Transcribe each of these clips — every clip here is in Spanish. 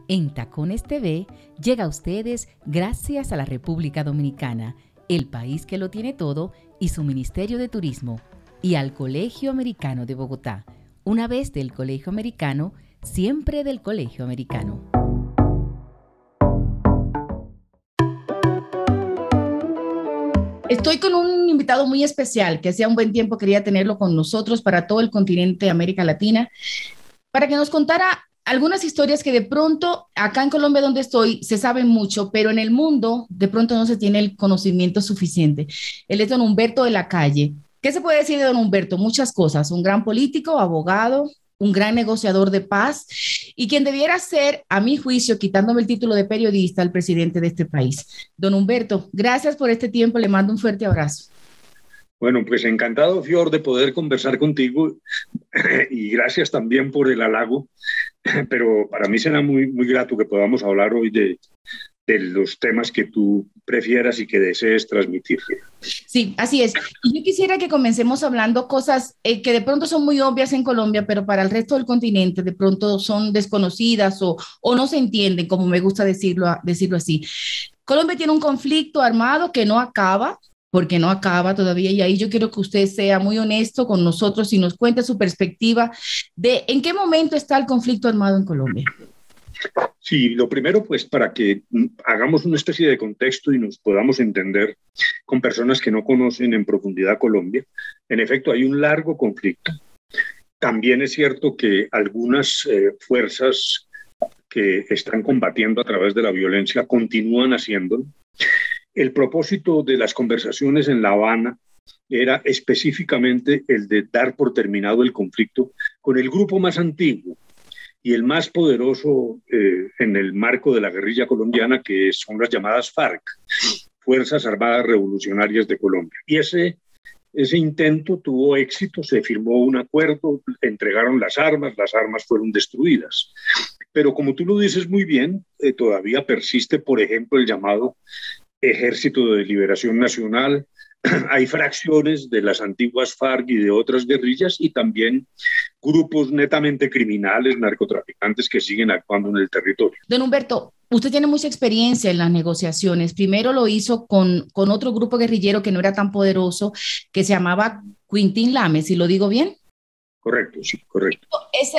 En Tacones TV llega a ustedes gracias a la República Dominicana, el país que lo tiene todo, y su Ministerio de Turismo, y al Colegio Americano de Bogotá. Una vez del Colegio Americano, siempre del Colegio Americano. Estoy con un invitado muy especial que hacía un buen tiempo quería tenerlo con nosotros para todo el continente de América Latina, para que nos contara algunas historias que de pronto acá en Colombia donde estoy se saben mucho, pero en el mundo de pronto no se tiene el conocimiento suficiente. Él es don Humberto de la Calle. ¿Qué se puede decir de don Humberto? Muchas cosas. Un gran político, abogado, un gran negociador de paz y quien debiera ser, a mi juicio, quitándome el título de periodista, el presidente de este país. Don Humberto, gracias por este tiempo. Le mando un fuerte abrazo. Bueno, pues encantado, Fior, de poder conversar contigo y gracias también por el halago, pero para mí será muy grato que podamos hablar hoy de los temas que tú prefieras y que desees transmitir. Sí, así es. Y yo quisiera que comencemos hablando cosas que de pronto son muy obvias en Colombia, pero para el resto del continente de pronto son desconocidas o no se entienden, como me gusta decirlo así. Colombia tiene un conflicto armado que no acaba, porque no acaba todavía, y ahí yo quiero que usted sea muy honesto con nosotros y nos cuente su perspectiva de en qué momento está el conflicto armado en Colombia. Sí, lo primero, pues, para que hagamos una especie de contexto y nos podamos entender con personas que no conocen en profundidad Colombia. En efecto, hay un largo conflicto. También es cierto que algunas fuerzas que están combatiendo a través de la violencia continúan haciéndolo. El propósito de las conversaciones en La Habana era específicamente el de dar por terminado el conflicto con el grupo más antiguo y el más poderoso en el marco de la guerrilla colombiana, que son las llamadas FARC, Fuerzas Armadas Revolucionarias de Colombia. Y ese intento tuvo éxito, se firmó un acuerdo, entregaron las armas fueron destruidas. Pero como tú lo dices muy bien, todavía persiste, por ejemplo, el llamado Ejército de Liberación Nacional. Hay fracciones de las antiguas FARC y de otras guerrillas y también grupos netamente criminales, narcotraficantes que siguen actuando en el territorio. Don Humberto, usted tiene mucha experiencia en las negociaciones. Primero lo hizo con otro grupo guerrillero que no era tan poderoso, que se llamaba Quintín Lame, ¿si lo digo bien? Correcto, sí, correcto.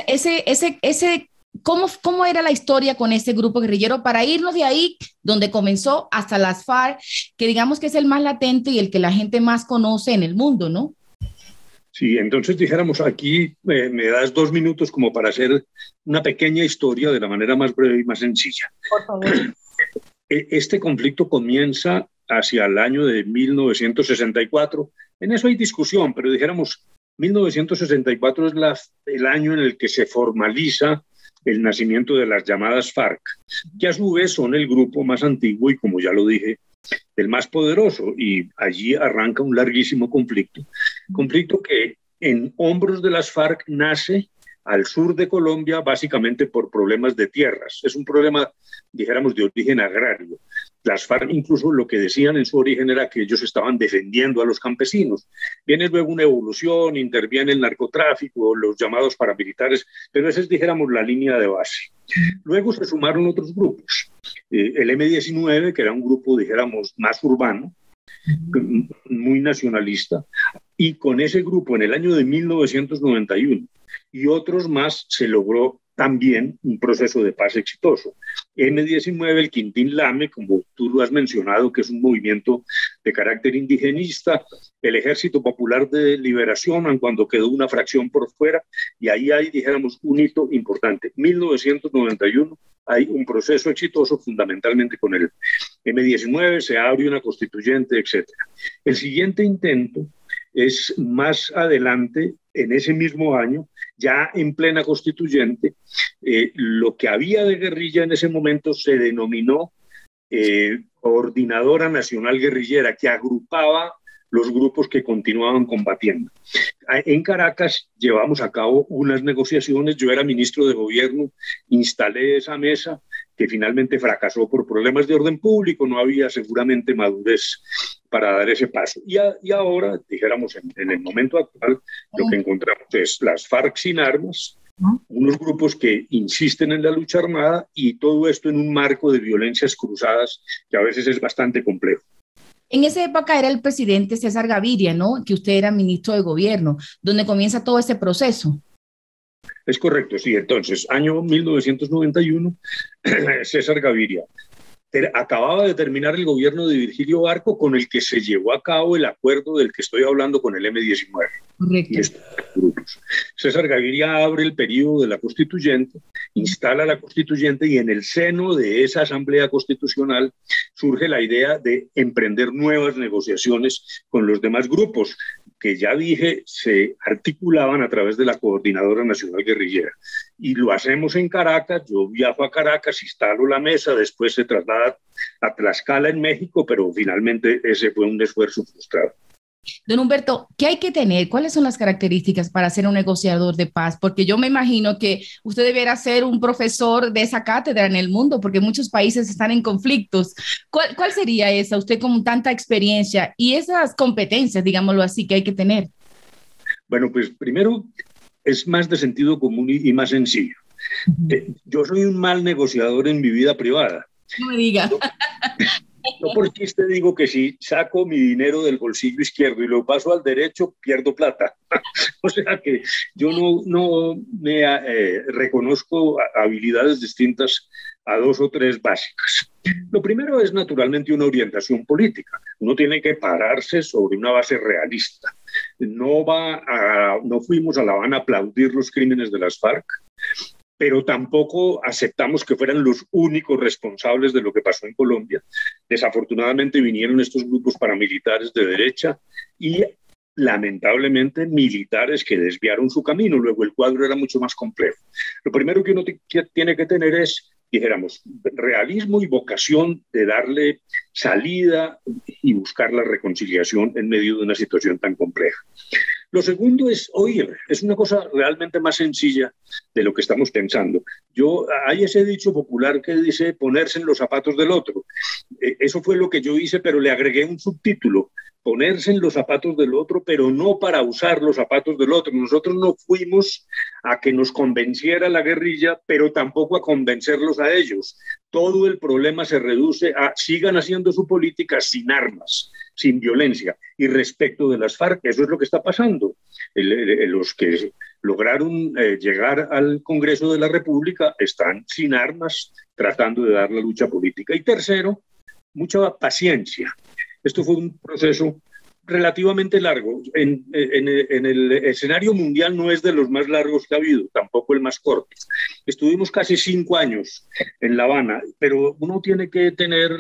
¿Cómo era la historia con ese grupo guerrillero para irnos de ahí, donde comenzó, hasta las FARC, que digamos que es el más latente y el que la gente más conoce en el mundo, ¿no? Sí, entonces dijéramos aquí, me das 2 minutos como para hacer una pequeña historia de la manera más breve y más sencilla. Por favor. Este conflicto comienza hacia el año de 1964. En eso hay discusión, pero dijéramos, 1964 es el año en el que se formaliza el nacimiento de las llamadas FARC, que a su vez son el grupo más antiguo y, como ya lo dije, el más poderoso, y allí arranca un larguísimo conflicto que en hombros de las FARC nace al sur de Colombia básicamente por problemas de tierras. Es un problema, dijéramos, de origen agrario. Las FARC incluso lo que decían en su origen era que ellos estaban defendiendo a los campesinos. Viene luego una evolución, interviene el narcotráfico, los llamados paramilitares, pero esa es, dijéramos, la línea de base. Luego se sumaron otros grupos. El M-19, que era un grupo, dijéramos, más urbano, muy nacionalista, y con ese grupo en el año de 1991 y otros más se logró también un proceso de paz exitoso. M-19, el Quintín Lame, como tú lo has mencionado, que es un movimiento de carácter indigenista, el Ejército Popular de Liberación, aun cuando quedó una fracción por fuera, y ahí hay, dijéramos, un hito importante. 1991 hay un proceso exitoso fundamentalmente con el M-19, se abre una constituyente, etc. El siguiente intento es más adelante, en ese mismo año, ya en plena constituyente, lo que había de guerrilla en ese momento se denominó Coordinadora Nacional Guerrillera, que agrupaba los grupos que continuaban combatiendo. En Caracas llevamos a cabo unas negociaciones, yo era ministro de gobierno, instalé esa mesa que finalmente fracasó por problemas de orden público, no había seguramente madurez para dar ese paso. Y ahora, dijéramos, en el momento actual, lo que encontramos es las FARC sin armas, unos grupos que insisten en la lucha armada y todo esto en un marco de violencias cruzadas que a veces es bastante complejo. En esa época era el presidente César Gaviria, ¿no? Que usted era ministro de gobierno, donde comienza todo este proceso. Es correcto, sí. Entonces, año 1991, César Gaviria acababa de terminar el gobierno de Virgilio Barco, con el que se llevó a cabo el acuerdo del que estoy hablando con el M-19. Correcto. Y estos grupos. César Gaviria abre el periodo de la constituyente, instala la constituyente y en el seno de esa asamblea constitucional surge la idea de emprender nuevas negociaciones con los demás grupos que ya dije se articulaban a través de la Coordinadora Nacional Guerrillera. Y lo hacemos en Caracas, yo viajo a Caracas, instalo la mesa, después se traslada a Tlaxcala en México, pero finalmente ese fue un esfuerzo frustrado. Don Humberto, ¿qué hay que tener? ¿Cuáles son las características para ser un negociador de paz? Porque yo me imagino que usted debiera ser un profesor de esa cátedra en el mundo, porque muchos países están en conflictos. ¿Cuál sería esa? Usted con tanta experiencia y esas competencias, digámoslo así, que hay que tener. Bueno, pues primero es más de sentido común y más sencillo. Yo soy un mal negociador en mi vida privada. No me diga. No por chiste digo que si saco mi dinero del bolsillo izquierdo y lo paso al derecho, pierdo plata. O sea que yo no me reconozco habilidades distintas a 2 o 3 básicas. Lo primero es naturalmente una orientación política. Uno tiene que pararse sobre una base realista. No fuimos a La Habana a aplaudir los crímenes de las FARC, pero tampoco aceptamos que fueran los únicos responsables de lo que pasó en Colombia. Desafortunadamente vinieron estos grupos paramilitares de derecha y lamentablemente militares que desviaron su camino. Luego el cuadro era mucho más complejo. Lo primero que uno tiene que tener es, dijéramos, realismo y vocación de darle salida y buscar la reconciliación en medio de una situación tan compleja. Lo segundo es oír, es una cosa realmente más sencilla de lo que estamos pensando. Hay ese dicho popular que dice ponerse en los zapatos del otro. Eso fue lo que yo hice, pero le agregué un subtítulo, ponerse en los zapatos del otro, pero no para usar los zapatos del otro. Nosotros no fuimos a que nos convenciera la guerrilla, pero tampoco a convencerlos a ellos. Todo el problema se reduce a sigan haciendo su política sin armas, sin violencia. Y respecto de las FARC, eso es lo que está pasando. Los que lograron llegar al Congreso de la República están sin armas, tratando de dar la lucha política. Y tercero, mucha paciencia. Esto fue un proceso relativamente largo. En el escenario mundial no es de los más largos que ha habido, tampoco el más corto. Estuvimos casi 5 años en La Habana, pero uno tiene que tener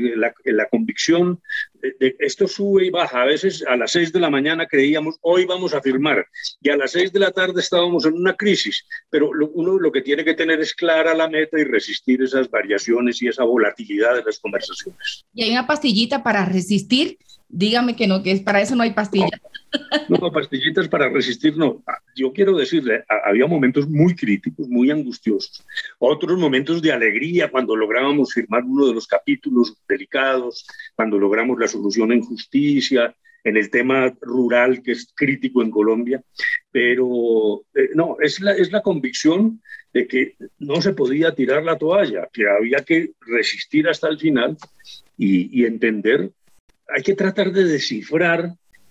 la convicción de esto sube y baja. A veces a las 6 de la mañana creíamos, hoy vamos a firmar, y a las 6 de la tarde estábamos en una crisis, pero uno lo que tiene que tener es clara la meta y resistir esas variaciones y esa volatilidad de las conversaciones. ¿Y hay una pastillita para resistir? Dígame que no, que para eso no hay pastilla. No, pastillitas para resistir no. Yo quiero decirle, había momentos muy críticos, muy angustiosos. Otros momentos de alegría cuando lográbamos firmar uno de los capítulos delicados, cuando logramos la solución en justicia, en el tema rural que es crítico en Colombia. Pero no, es la convicción de que no se podía tirar la toalla, que había que resistir hasta el final y entender. Hay que tratar de descifrar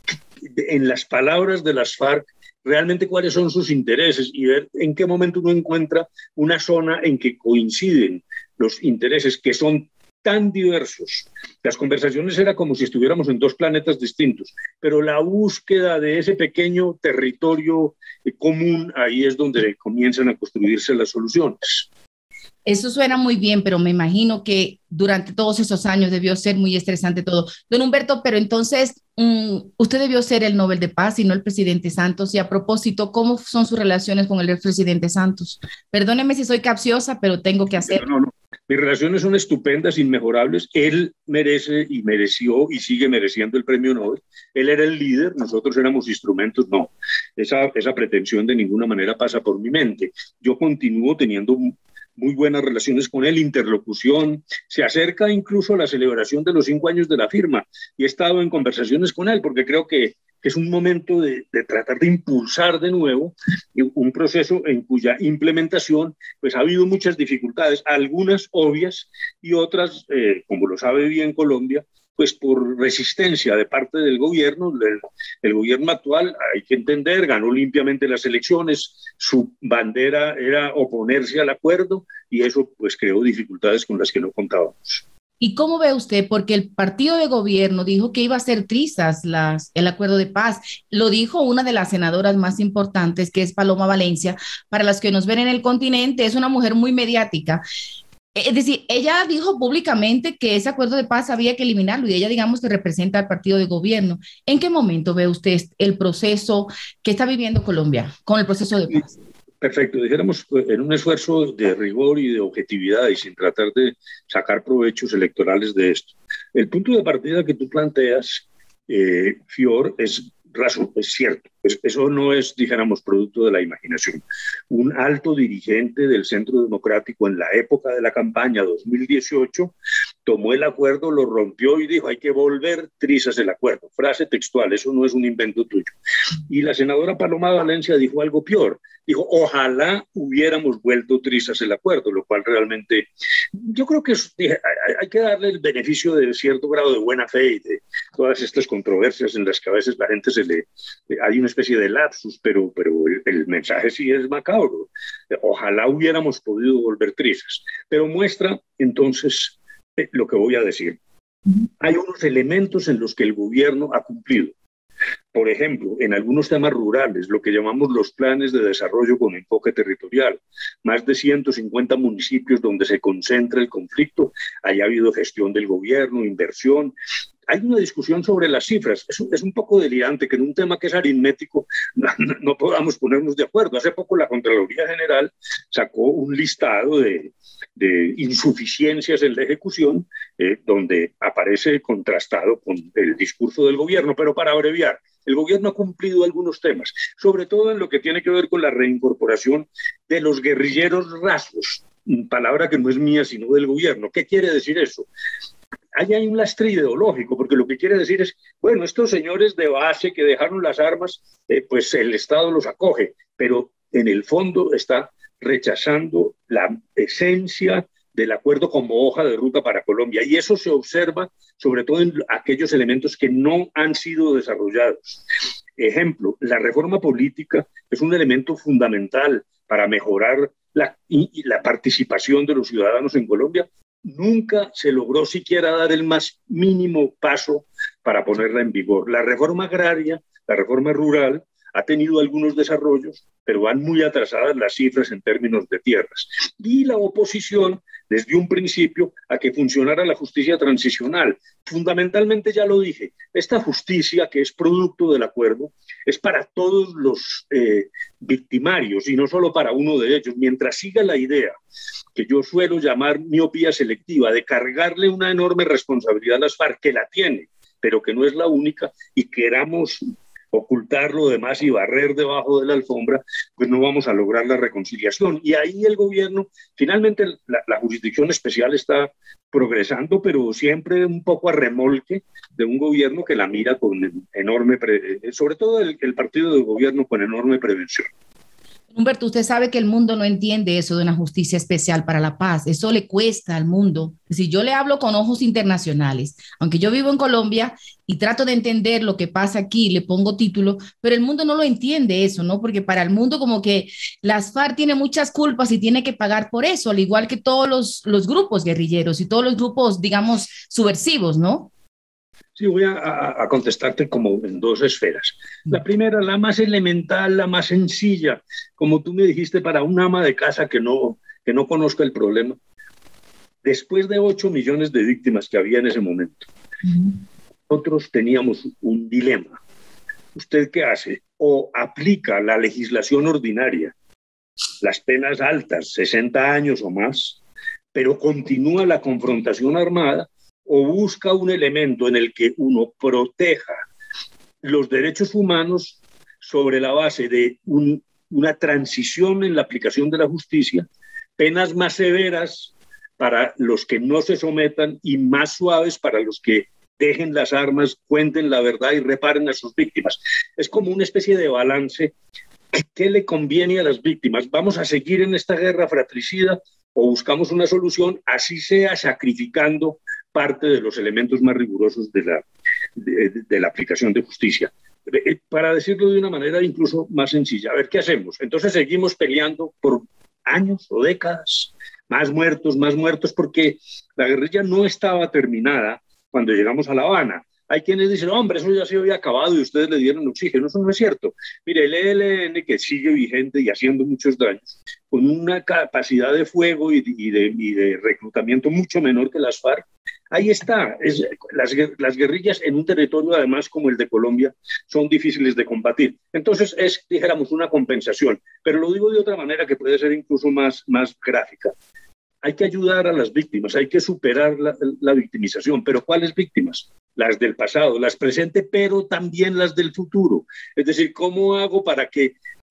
en las palabras de las FARC realmente cuáles son sus intereses y ver en qué momento uno encuentra una zona en que coinciden los intereses que son tan diversos. Las conversaciones eran como si estuviéramos en 2 planetas distintos, pero la búsqueda de ese pequeño territorio común, ahí es donde comienzan a construirse las soluciones. Eso suena muy bien, pero me imagino que durante todos esos años debió ser muy estresante todo. Don Humberto, pero entonces usted debió ser el Nobel de Paz y no el presidente Santos. Y a propósito, ¿cómo son sus relaciones con el expresidente Santos? Perdóneme si soy capciosa, pero tengo que hacerlo. No. Mis relaciones son estupendas, inmejorables. Él merece y mereció y sigue mereciendo el premio Nobel. Él era el líder, nosotros éramos instrumentos. No, esa pretensión de ninguna manera pasa por mi mente. Yo continúo teniendo muy buenas relaciones con él, interlocución, se acerca incluso a la celebración de los 5 años de la firma y he estado en conversaciones con él porque creo que es un momento de tratar de impulsar de nuevo un proceso en cuya implementación pues ha habido muchas dificultades, algunas obvias y otras, como lo sabe bien Colombia, pues por resistencia de parte del gobierno. El gobierno actual, hay que entender, ganó limpiamente las elecciones, su bandera era oponerse al acuerdo y eso pues creó dificultades con las que no contábamos. ¿Y cómo ve usted? Porque el partido de gobierno dijo que iba a hacer trizas el acuerdo de paz. Lo dijo una de las senadoras más importantes, que es Paloma Valencia. Para las que nos ven en el continente, es una mujer muy mediática. Es decir, ella dijo públicamente que ese acuerdo de paz había que eliminarlo y ella, digamos, que representa al partido de gobierno. ¿En qué momento ve usted el proceso que está viviendo Colombia con el proceso de paz? Perfecto, dijéramos en un esfuerzo de rigor y de objetividad y sin tratar de sacar provechos electorales de esto. El punto de partida que tú planteas, Fior, es razón, es cierto. Eso no es, dijéramos, producto de la imaginación. Un alto dirigente del Centro Democrático en la época de la campaña 2018 tomó el acuerdo, lo rompió y dijo hay que volver trizas el acuerdo. Frase textual, eso no es un invento tuyo. Y la senadora Paloma Valencia dijo algo peor. Dijo, ojalá hubiéramos vuelto trizas el acuerdo, lo cual realmente, yo creo que hay que darle el beneficio de cierto grado de buena fe y de todas estas controversias en las que a veces la gente hay una especie de lapsus, pero el mensaje sí es macabro. Ojalá hubiéramos podido volver trizas. Pero muestra entonces lo que voy a decir. Hay unos elementos en los que el gobierno ha cumplido. Por ejemplo, en algunos temas rurales, lo que llamamos los planes de desarrollo con enfoque territorial, más de 150 municipios donde se concentra el conflicto, haya habido gestión del gobierno, inversión. Hay una discusión sobre las cifras. Es un poco delirante que en un tema que es aritmético no podamos ponernos de acuerdo. Hace poco la Contraloría General sacó un listado de insuficiencias en la ejecución, donde aparece contrastado con el discurso del gobierno. Pero para abreviar, el gobierno ha cumplido algunos temas, sobre todo en lo que tiene que ver con la reincorporación de los guerrilleros rasos, palabra que no es mía sino del gobierno. ¿Qué quiere decir eso? Ahí hay un lastre ideológico, porque lo que quiere decir es, bueno, estos señores de base que dejaron las armas, pues el Estado los acoge, pero en el fondo está rechazando la esencia del acuerdo como hoja de ruta para Colombia. Y eso se observa sobre todo en aquellos elementos que no han sido desarrollados. Ejemplo, la reforma política es un elemento fundamental para mejorar la participación de los ciudadanos en Colombia. Nunca se logró siquiera dar el más mínimo paso para ponerla en vigor. La reforma agraria, la reforma rural, ha tenido algunos desarrollos, pero van muy atrasadas las cifras en términos de tierras. Y la oposición, desde un principio, a que funcionara la justicia transicional. Fundamentalmente, ya lo dije, esta justicia que es producto del acuerdo es para todos los victimarios y no solo para uno de ellos. Mientras siga la idea que yo suelo llamar miopía selectiva, de cargarle una enorme responsabilidad a las FARC, que la tiene, pero que no es la única, y queramos ocultar lo demás y barrer debajo de la alfombra, pues no vamos a lograr la reconciliación. Y ahí el gobierno, finalmente la jurisdicción especial está progresando, pero siempre un poco a remolque de un gobierno que la mira con enorme, sobre todo el partido de gobierno con enorme prevención. Humberto, usted sabe que el mundo no entiende eso de una justicia especial para la paz. Eso le cuesta al mundo. Si yo le hablo con ojos internacionales, aunque yo vivo en Colombia y trato de entender lo que pasa aquí, le pongo título, pero el mundo no lo entiende eso, ¿no? Porque para el mundo como que las FARC tienen muchas culpas y tiene que pagar por eso, al igual que todos los grupos guerrilleros y todos los grupos, digamos, subversivos, ¿no? Sí, voy a contestarte como en dos esferas. La primera, la más elemental, la más sencilla, como tú me dijiste, para un ama de casa que no conozca el problema. Después de 8 millones de víctimas que había en ese momento, nosotros teníamos un dilema. ¿Usted qué hace? O aplica la legislación ordinaria, las penas altas, 60 años o más, pero continúa la confrontación armada, o busca un elemento en el que uno proteja los derechos humanos sobre la base de una transición en la aplicación de la justicia, penas más severas para los que no se sometan y más suaves para los que dejen las armas, cuenten la verdad y reparen a sus víctimas. Es como una especie de balance. ¿Qué le conviene a las víctimas? ¿Vamos a seguir en esta guerra fratricida o buscamos una solución, así sea sacrificando parte de los elementos más rigurosos de la aplicación de justicia? Para decirlo de una manera incluso más sencilla, a ver, ¿qué hacemos? Entonces seguimos peleando por años o décadas, más muertos, porque la guerrilla no estaba terminada cuando llegamos a La Habana. Hay quienes dicen, hombre, eso ya se había acabado y ustedes le dieron oxígeno. Eso no es cierto. Mire, el ELN, que sigue vigente y haciendo muchos daños, con una capacidad de fuego y de reclutamiento mucho menor que las FARC, ahí está. Las guerrillas en un territorio, además, como el de Colombia, son difíciles de combatir. Entonces es, dijéramos, una compensación. Pero lo digo de otra manera que puede ser incluso más gráfica. Hay que ayudar a las víctimas, hay que superar la victimización. ¿Pero cuáles víctimas? Las del pasado, las presentes, pero también las del futuro. Es decir, ¿cómo hago para que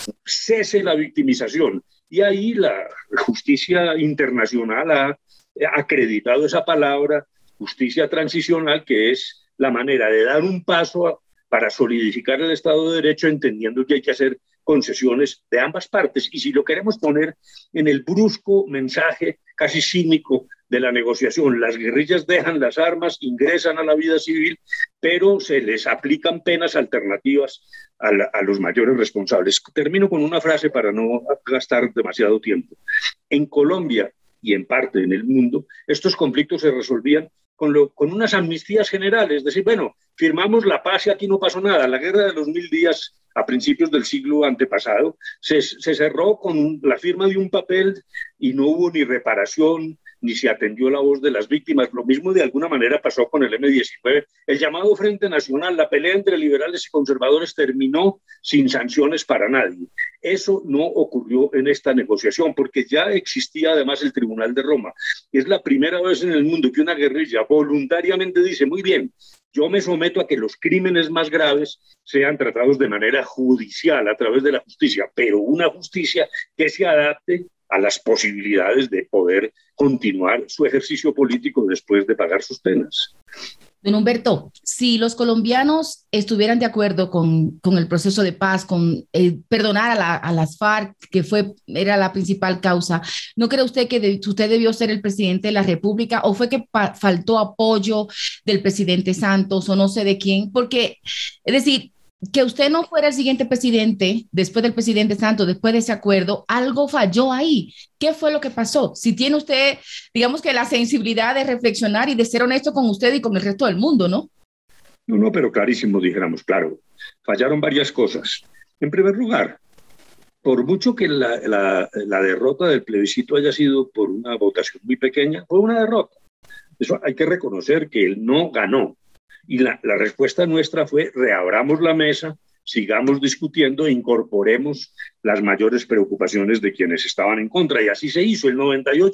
cese la victimización? Y ahí la justicia internacional ha acreditado esa palabra, justicia transicional, que es la manera de dar un paso para solidificar el Estado de Derecho, entendiendo que hay que hacer concesiones de ambas partes. Y si lo queremos poner en el brusco mensaje casi cínico de la negociación, las guerrillas dejan las armas, ingresan a la vida civil, pero se les aplican penas alternativas a los mayores responsables. Termino con una frase para no gastar demasiado tiempo. En Colombia y en parte en el mundo, estos conflictos se resolvían con unas amnistías generales, es decir, bueno, firmamos la paz y aquí no pasó nada. La guerra de los 1000 días a principios del siglo antepasado se cerró con la firma de un papel y no hubo ni reparación, ni se atendió la voz de las víctimas. Lo mismo de alguna manera pasó con el M-19. El llamado Frente Nacional, la pelea entre liberales y conservadores terminó sin sanciones para nadie. Eso no ocurrió en esta negociación, porque ya existía además el Tribunal de Roma. Es la primera vez en el mundo que una guerrilla voluntariamente dice, muy bien, yo me someto a que los crímenes más graves sean tratados de manera judicial a través de la justicia, pero una justicia que se adapte a las posibilidades de poder continuar su ejercicio político después de pagar sus penas. Don Humberto, si los colombianos estuvieran de acuerdo con el proceso de paz, con perdonar a las FARC, que era la principal causa, ¿no cree usted que usted debió ser el presidente de la República o fue que faltó apoyo del presidente Santos o no sé de quién? Porque, es decir, que usted no fuera el siguiente presidente, después del presidente Santos, después de ese acuerdo, algo falló ahí. ¿Qué fue lo que pasó? Si tiene usted, digamos que la sensibilidad de reflexionar y de ser honesto con usted y con el resto del mundo, ¿no? No, pero clarísimo, dijéramos, claro. Fallaron varias cosas. En primer lugar, por mucho que la derrota del plebiscito haya sido por una votación muy pequeña, fue una derrota. Eso hay que reconocer que él no ganó. Y la respuesta nuestra fue, reabramos la mesa, sigamos discutiendo e incorporemos las mayores preocupaciones de quienes estaban en contra. Y así se hizo. El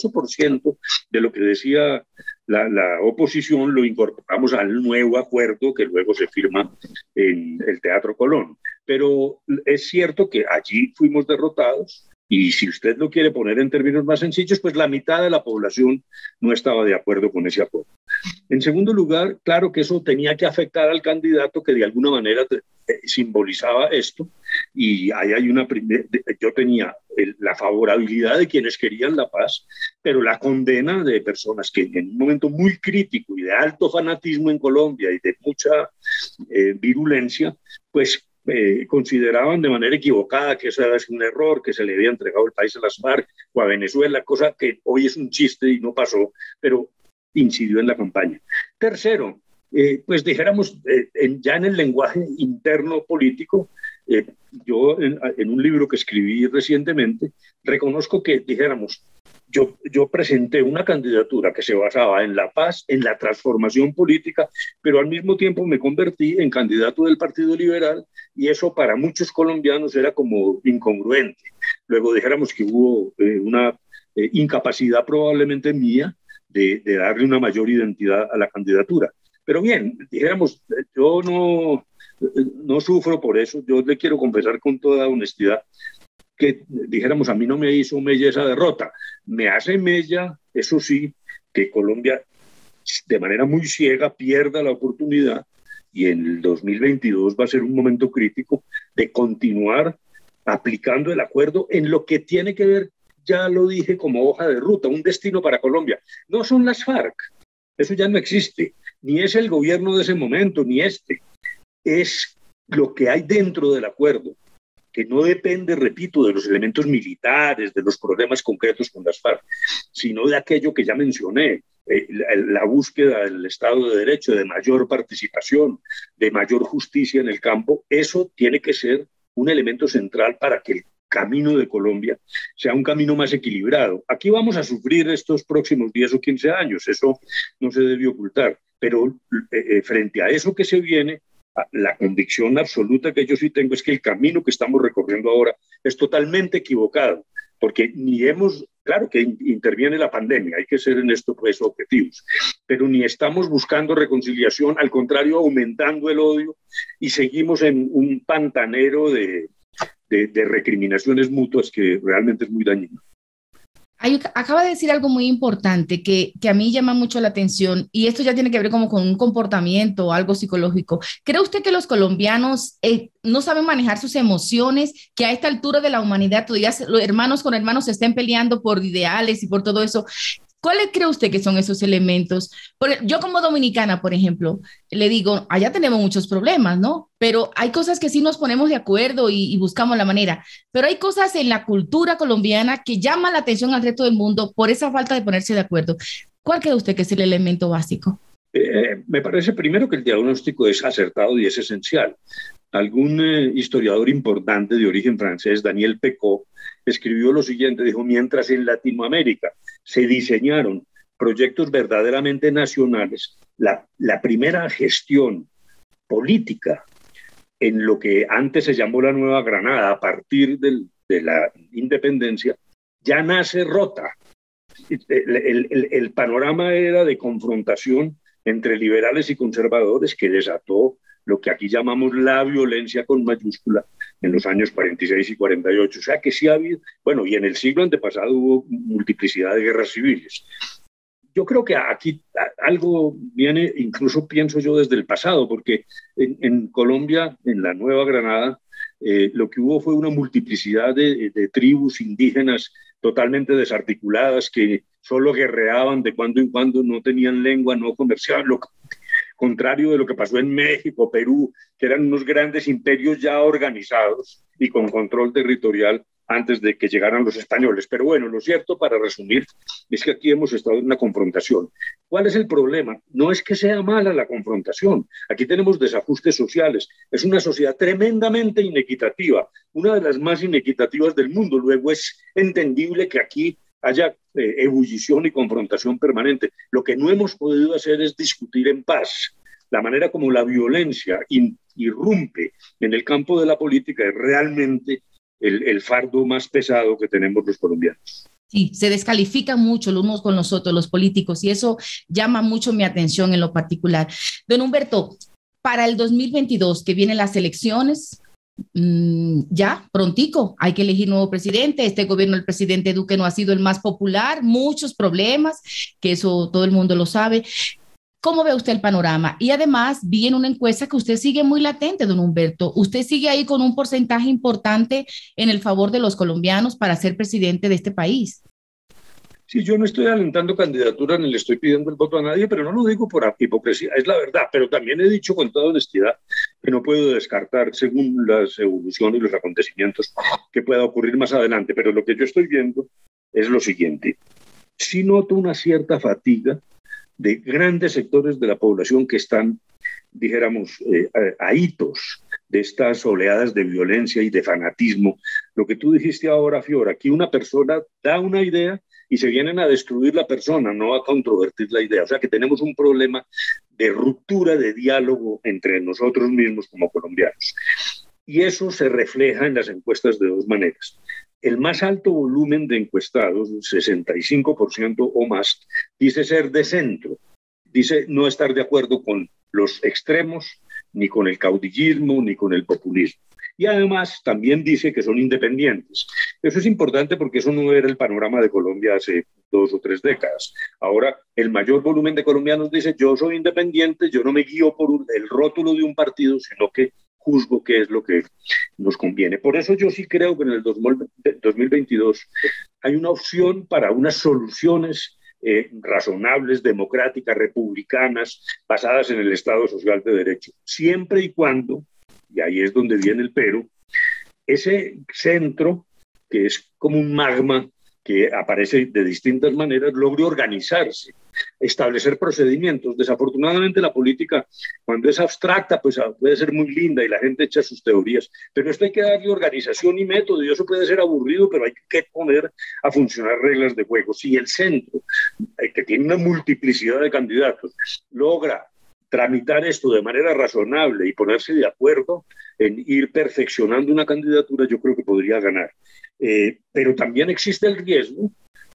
98% de lo que decía la oposición lo incorporamos al nuevo acuerdo que luego se firma en el Teatro Colón. Pero es cierto que allí fuimos derrotados. Y si usted lo quiere poner en términos más sencillos, pues la mitad de la población no estaba de acuerdo con ese acuerdo. En segundo lugar, claro que eso tenía que afectar al candidato que de alguna manera simbolizaba esto. Y ahí hay yo tenía la favorabilidad de quienes querían la paz, pero la condena de personas que en un momento muy crítico y de alto fanatismo en Colombia y de mucha virulencia, pues consideraban de manera equivocada que eso era un error, que se le había entregado el país a las FARC o a Venezuela, cosa que hoy es un chiste y no pasó, pero incidió en la campaña. Tercero, pues dijéramos, ya en el lenguaje interno político, yo en un libro que escribí recientemente, reconozco que dijéramos, yo presenté una candidatura que se basaba en la paz, en la transformación política, pero al mismo tiempo me convertí en candidato del Partido Liberal y eso para muchos colombianos era como incongruente. Luego dijéramos que hubo una incapacidad probablemente mía de darle una mayor identidad a la candidatura. Pero bien, dijéramos, yo no sufro por eso, yo le quiero confesar con toda honestidad que, dijéramos, a mí no me hizo mella esa derrota. Me hace mella, eso sí, que Colombia de manera muy ciega pierda la oportunidad, y en el 2022 va a ser un momento crítico de continuar aplicando el acuerdo en lo que tiene que ver, ya lo dije, como hoja de ruta, un destino para Colombia. No son las FARC, eso ya no existe, ni es el gobierno de ese momento, ni este. Es lo que hay dentro del acuerdo, que no depende, repito, de los elementos militares, de los problemas concretos con las FARC, sino de aquello que ya mencioné, la búsqueda del Estado de Derecho, de mayor participación, de mayor justicia en el campo. Eso tiene que ser un elemento central para que el camino de Colombia sea un camino más equilibrado. Aquí vamos a sufrir estos próximos 10 o 15 años, eso no se debe ocultar, pero frente a eso que se viene, la convicción absoluta que yo sí tengo es que el camino que estamos recorriendo ahora es totalmente equivocado, porque ni hemos, claro que interviene la pandemia, hay que ser en esto pues objetivos, pero ni estamos buscando reconciliación, al contrario, aumentando el odio, y seguimos en un pantanero de recriminaciones mutuas que realmente es muy dañino. Acaba de decir algo muy importante que a mí llama mucho la atención, y esto ya tiene que ver como con un comportamiento o algo psicológico. ¿Cree usted que los colombianos no saben manejar sus emociones, que a esta altura de la humanidad todavía los hermanos con hermanos se estén peleando por ideales y por todo eso? ¿Cuáles cree usted que son esos elementos? Yo como dominicana, por ejemplo, le digo, allá tenemos muchos problemas, ¿no? Pero hay cosas que sí nos ponemos de acuerdo y buscamos la manera. Pero hay cosas en la cultura colombiana que llaman la atención al resto del mundo por esa falta de ponerse de acuerdo. ¿Cuál cree usted que es el elemento básico? Me parece primero que el diagnóstico es acertado y es esencial. Algún historiador importante de origen francés, Daniel Pecot, escribió lo siguiente, dijo: mientras en Latinoamérica se diseñaron proyectos verdaderamente nacionales, la primera gestión política en lo que antes se llamó la Nueva Granada, a partir de la independencia, ya nace rota. El panorama era de confrontación entre liberales y conservadores que desató lo que aquí llamamos la violencia con mayúscula en los años 46 y 48. O sea que sí ha habido, bueno, y en el siglo antepasado hubo multiplicidad de guerras civiles. Yo creo que aquí algo viene, incluso pienso yo, desde el pasado, porque en Colombia, en la Nueva Granada, lo que hubo fue una multiplicidad de tribus indígenas totalmente desarticuladas que solo guerreaban de cuando en cuando, no tenían lengua, no conversaban, lo contrario de lo que pasó en México, Perú, que eran unos grandes imperios ya organizados y con control territorial antes de que llegaran los españoles. Pero bueno, lo cierto, para resumir, es que aquí hemos estado en una confrontación. ¿Cuál es el problema? No es que sea mala la confrontación. Aquí tenemos desajustes sociales. Es una sociedad tremendamente inequitativa, una de las más inequitativas del mundo. Luego es entendible que aquí haya ebullición y confrontación permanente. Lo que no hemos podido hacer es discutir en paz. La manera como la violencia irrumpe en el campo de la política es realmente el fardo más pesado que tenemos los colombianos. Sí, se descalifican mucho los unos con los otros, los políticos, y eso llama mucho mi atención en lo particular. Don Humberto, para el 2022, que vienen las elecciones, ya prontico, hay que elegir nuevo presidente. Este gobierno del presidente Duque no ha sido el más popular, muchos problemas, que eso todo el mundo lo sabe. ¿Cómo ve usted el panorama? Y además vi en una encuesta que usted sigue muy latente, don Humberto. Usted sigue ahí con un porcentaje importante en el favor de los colombianos para ser presidente de este país. Sí, yo no estoy alentando candidatura ni le estoy pidiendo el voto a nadie, pero no lo digo por hipocresía, es la verdad. Pero también he dicho con toda honestidad que no puedo descartar, según las evoluciones y los acontecimientos, que pueda ocurrir más adelante. Pero lo que yo estoy viendo es lo siguiente. Sí noto una cierta fatiga de grandes sectores de la población que están, dijéramos, ahitos de estas oleadas de violencia y de fanatismo. Lo que tú dijiste ahora, Fiora, aquí una persona da una idea y se vienen a destruir la persona, no a controvertir la idea. O sea que tenemos un problema de ruptura de diálogo entre nosotros mismos como colombianos. Y eso se refleja en las encuestas de dos maneras. El más alto volumen de encuestados, 65% o más, dice ser de centro, dice no estar de acuerdo con los extremos ni con el caudillismo, ni con el populismo. Y además también dice que son independientes. Eso es importante porque eso no era el panorama de Colombia hace 2 o 3 décadas. Ahora el mayor volumen de colombianos dice: yo soy independiente, yo no me guío por el rótulo de un partido, sino que juzgo qué es lo que nos conviene. Por eso yo sí creo que en el 2022 hay una opción para unas soluciones razonables, democráticas, republicanas, basadas en el Estado Social de Derecho, siempre y cuando, y ahí es donde viene el pero, ese centro, que es como un magma que aparece de distintas maneras, logre organizarse, establecer procedimientos. Desafortunadamente la política, cuando es abstracta, pues puede ser muy linda y la gente echa sus teorías, pero esto hay que darle organización y método, y eso puede ser aburrido, pero hay que poner a funcionar reglas de juego. Si el centro, que tiene una multiplicidad de candidatos, logra tramitar esto de manera razonable y ponerse de acuerdo en ir perfeccionando una candidatura, yo creo que podría ganar. Pero también existe el riesgo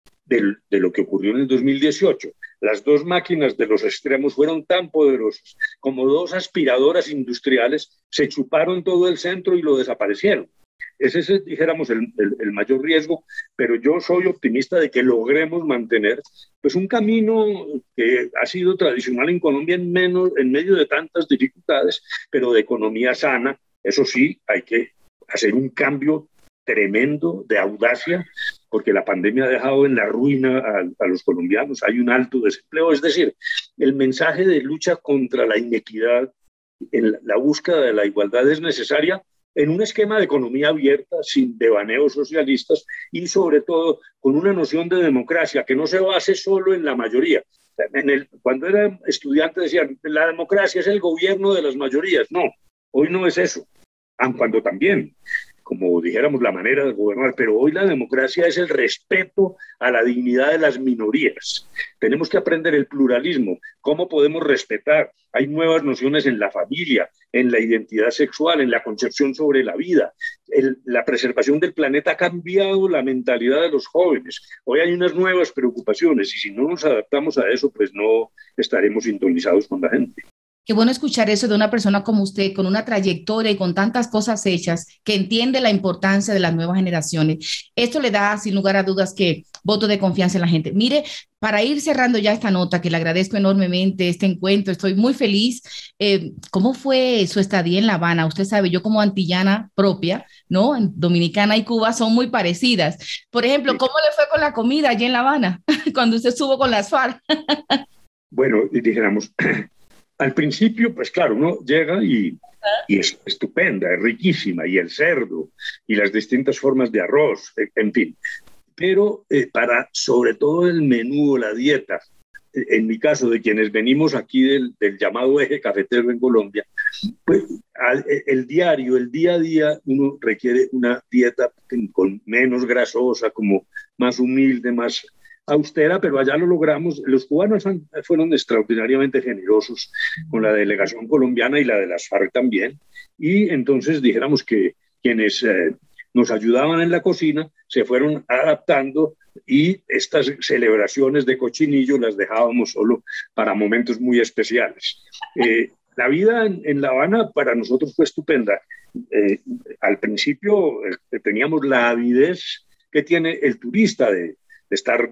de lo que ocurrió en el 2018. Las 2 máquinas de los extremos fueron tan poderosas como 2 aspiradoras industriales, se chuparon todo el centro y lo desaparecieron. Ese es, dijéramos, el mayor riesgo, pero yo soy optimista de que logremos mantener pues, un camino que ha sido tradicional en Colombia en medio de tantas dificultades, pero de economía sana. Eso sí, hay que hacer un cambio tremendo de audacia, porque la pandemia ha dejado en la ruina a los colombianos. Hay un alto desempleo, es decir, el mensaje de lucha contra la inequidad, en la búsqueda de la igualdad es necesaria en un esquema de economía abierta, sin devaneos socialistas y sobre todo con una noción de democracia que no se base solo en la mayoría. Cuando era estudiante decían, la democracia es el gobierno de las mayorías. No, hoy no es eso, aun cuando también, como dijéramos, la manera de gobernar, pero hoy la democracia es el respeto a la dignidad de las minorías. Tenemos que aprender el pluralismo, cómo podemos respetar. Hay nuevas nociones en la familia, en la identidad sexual, en la concepción sobre la vida. La preservación del planeta ha cambiado la mentalidad de los jóvenes. Hoy hay unas nuevas preocupaciones y si no nos adaptamos a eso, pues no estaremos sintonizados con la gente. Qué bueno escuchar eso de una persona como usted, con una trayectoria y con tantas cosas hechas, que entiende la importancia de las nuevas generaciones. Esto le da, sin lugar a dudas, que voto de confianza en la gente. Mire, para ir cerrando ya esta nota, que le agradezco enormemente este encuentro, estoy muy feliz. ¿Cómo fue su estadía en La Habana? Usted sabe, yo como antillana propia, ¿no? Dominicana y Cuba son muy parecidas. Por ejemplo, ¿cómo le fue con la comida allí en La Habana cuando usted estuvo con las FARC? Bueno, dijéramos... Al principio, pues claro, uno llega y es estupenda, es riquísima, y el cerdo, y las distintas formas de arroz, en fin. Pero para, sobre todo el menú, la dieta, en mi caso, de quienes venimos aquí del llamado eje cafetero en Colombia, pues el día a día, uno requiere una dieta con menos grasosa, como más humilde, más austera, pero allá lo logramos. Los cubanos fueron extraordinariamente generosos con la delegación colombiana y la de las FARC también, y entonces dijéramos que quienes nos ayudaban en la cocina se fueron adaptando y estas celebraciones de cochinillo las dejábamos solo para momentos muy especiales. La vida en La Habana para nosotros fue estupenda. Al principio teníamos la avidez que tiene el turista de estar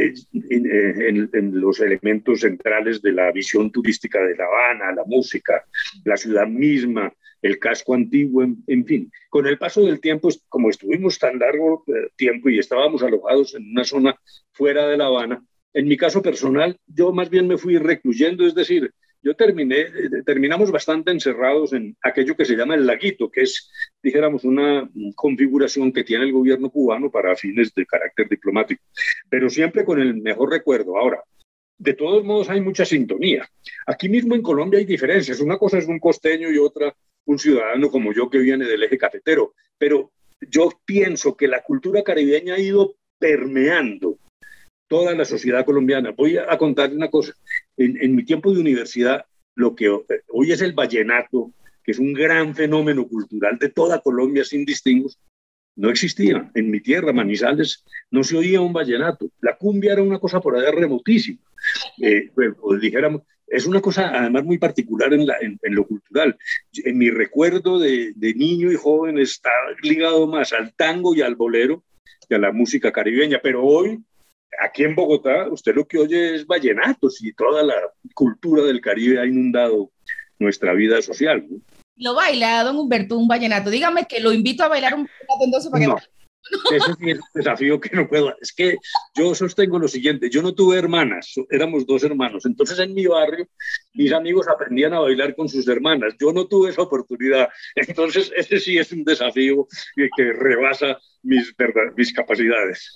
en los elementos centrales de la visión turística de La Habana, la música, la ciudad misma, el casco antiguo, en fin. Con el paso del tiempo, como estuvimos tan largo tiempo y estábamos alojados en una zona fuera de La Habana, en mi caso personal, yo más bien me fui recluyendo, es decir, terminamos bastante encerrados en aquello que se llama el laguito, que es, dijéramos, una configuración que tiene el gobierno cubano para fines de carácter diplomático, pero siempre con el mejor recuerdo. Ahora, de todos modos hay mucha sintonía. Aquí mismo en Colombia hay diferencias. Una cosa es un costeño y otra un ciudadano como yo que viene del eje cafetero, pero yo pienso que la cultura caribeña ha ido permeando toda la sociedad colombiana. Voy a contarle una cosa. En mi tiempo de universidad, lo que hoy es el vallenato, que es un gran fenómeno cultural de toda Colombia sin distingos, no existía. En mi tierra, Manizales, no se oía un vallenato. La cumbia era una cosa por allá remotísima. Dijéramos, es una cosa además muy particular en lo cultural. En mi recuerdo de niño y joven está ligado más al tango y al bolero que a la música caribeña, pero hoy, aquí en Bogotá, usted lo que oye es vallenatos y toda la cultura del Caribe ha inundado nuestra vida social, ¿no? Lo baila, don Humberto, un vallenato. Dígame que lo invito a bailar un vallenato entonces para No. que... Ese sí es un desafío que no puedo. Es que yo sostengo lo siguiente, yo no tuve hermanas, éramos 2 hermanos, entonces en mi barrio mis amigos aprendían a bailar con sus hermanas, yo no tuve esa oportunidad, entonces ese sí es un desafío que rebasa mis capacidades.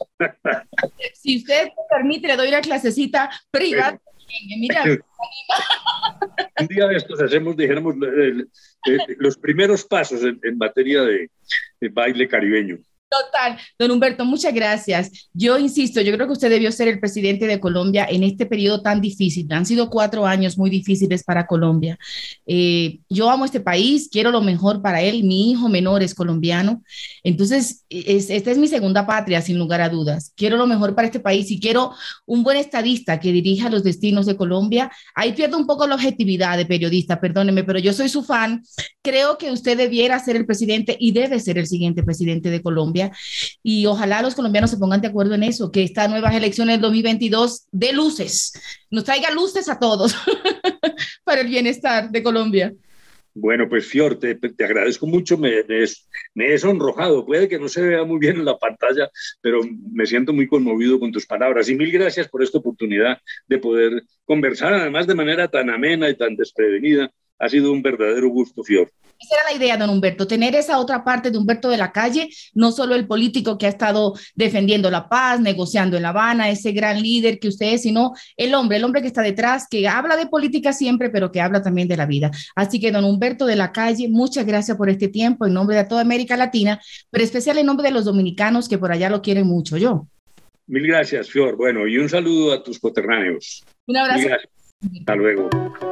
Si usted me permite, le doy una clasecita privada. Mira, un día de estos hacemos, dijéramos, los primeros pasos en materia de baile caribeño. total. Don Humberto, muchas gracias. Yo insisto, yo creo que usted debió ser el presidente de Colombia en este periodo tan difícil. Han sido 4 años muy difíciles para Colombia. Yo amo este país, quiero lo mejor para él. Mi hijo menor es colombiano. Entonces, esta es mi segunda patria, sin lugar a dudas. Quiero lo mejor para este país y quiero un buen estadista que dirija los destinos de Colombia. Ahí pierdo un poco la objetividad de periodista, perdóneme, pero yo soy su fan. Creo que usted debiera ser el presidente y debe ser el siguiente presidente de Colombia. Y ojalá los colombianos se pongan de acuerdo en eso, que estas nuevas elecciones del 2022 dé luces, nos traiga luces a todos para el bienestar de Colombia. Bueno, pues Fior, te agradezco mucho, me he sonrojado, puede que no se vea muy bien en la pantalla, pero me siento muy conmovido con tus palabras y mil gracias por esta oportunidad de poder conversar, además de manera tan amena y tan desprevenida. Ha sido un verdadero gusto, Fior. Esa era la idea, don Humberto, tener esa otra parte de Humberto de la Calle, no solo el político que ha estado defendiendo la paz, negociando en La Habana, ese gran líder que usted es, sino el hombre que está detrás, que habla de política siempre, pero que habla también de la vida. Así que, don Humberto de la Calle, muchas gracias por este tiempo en nombre de toda América Latina, pero especial en nombre de los dominicanos que por allá lo quieren mucho. Yo. Mil gracias, Fior. Bueno, y un saludo a tus coterráneos. Un abrazo. Hasta luego.